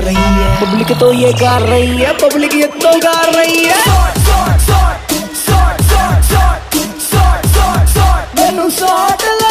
रही है, पब्लिक तो ये कर रही है, पब्लिक ये तो कर रही है। मैनू शॉट